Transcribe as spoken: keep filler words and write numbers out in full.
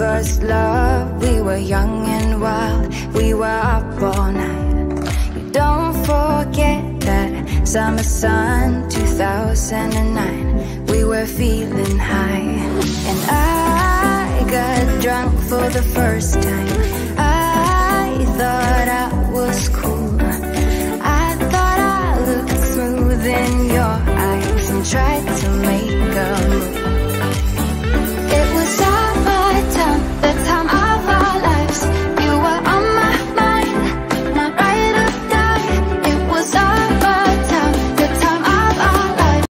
first love, we were young and wild, we were up all night. You don't forget that summer sun, two thousand nine. We were feeling high, and I got drunk for the first time. I thought I was cool. I thought I looked smooth in your eyes and tried to make